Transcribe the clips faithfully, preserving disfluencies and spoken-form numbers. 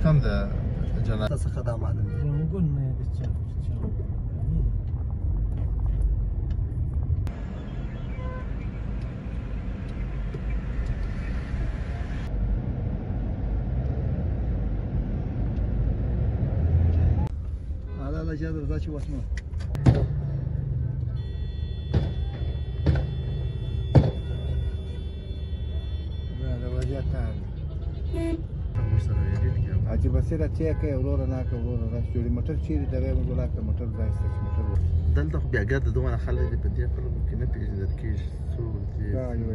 هم د جنازه څخه دا معلوم دي زنګون نه د چا چا ala la جادر دا چې وسمه دا وضعیت حاجي بصیر اتیا کوي وروره نه کوي وروره راس جوړي موټر چیرې دغه موږ لا کوي موټر ځای ستاسو موټر دلته خو بیا ګرد دومره خلک دي په دې خلکو کې نه پېژندل کېږي څوک دي دا یو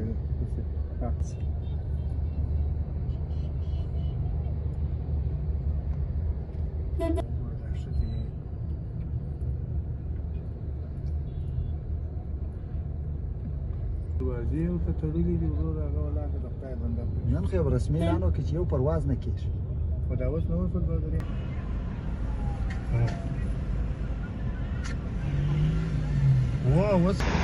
دروازې ورته تړلي دي وروره هغه ولاکه د خدای بنده نن خو رسمي اعلان وکړي چې یو پرواز نه کېږي خو دا اوس نه وصل برداري واه اوس